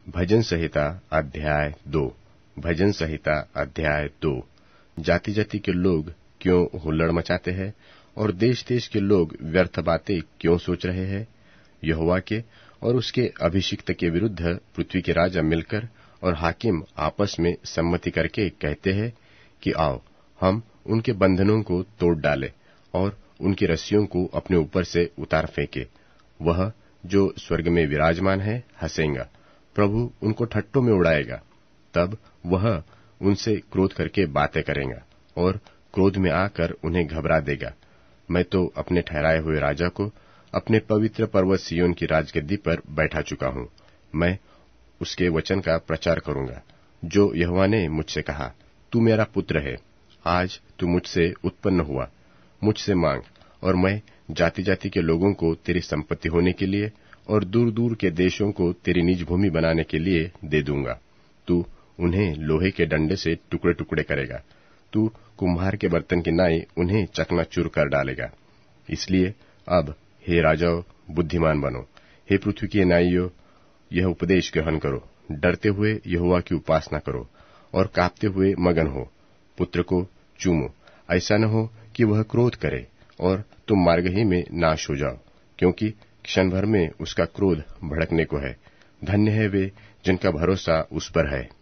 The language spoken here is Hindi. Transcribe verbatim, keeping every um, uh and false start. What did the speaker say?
भजन संहिता अध्याय दो। भजन संहिता अध्याय दो। जाति जाति के लोग क्यों हुल्लड़ मचाते हैं और देश देश के लोग व्यर्थ बातें क्यों सोच रहे हैं? यहोवा के और उसके अभिषिक्त के विरुद्ध पृथ्वी के राजा मिलकर और हाकिम आपस में सम्मति करके कहते हैं कि आओ हम उनके बंधनों को तोड़ डालें और उनकी रस्सियों को अपने ऊपर से उतार फेंके। वह जो स्वर्ग में विराजमान है हंसेगा, प्रभु उनको ठट्टों में उड़ाएगा। तब वह उनसे क्रोध करके बातें करेगा और क्रोध में आकर उन्हें घबरा देगा। मैं तो अपने ठहराए हुए राजा को अपने पवित्र पर्वत सिय्योन की राजगद्दी पर बैठा चुका हूँ। मैं उसके वचन का प्रचार करूंगा जो यहोवा ने मुझसे कहा, तू मेरा पुत्र है, आज तू मुझसे उत्पन्न हुआ। मुझसे मांग और मैं जाति जाति के लोगों को तेरी संपत्ति होने के लिए और दूर दूर के देशों को तेरी निज भूमि बनाने के लिए दे दूंगा। तू उन्हें लोहे के डंडे से टुकड़े टुकड़े करेगा, तू कुम्हार के बर्तन की नाई उन्हें चकनाचूर कर डालेगा। इसलिए अब हे राजाओं बुद्धिमान बनो, हे पृथ्वी के नाइयों यह उपदेश ग्रहण करो। डरते हुए यहोवा की उपासना करो और कांपते हुए मगन हो। पुत्र को चूमो, ऐसा न हो कि वह क्रोध करे और तुम मार्ग ही में नाश हो जाओ, क्योंकि क्षण भर में उसका क्रोध भड़कने को है। धन्य है वे जिनका भरोसा उस पर है।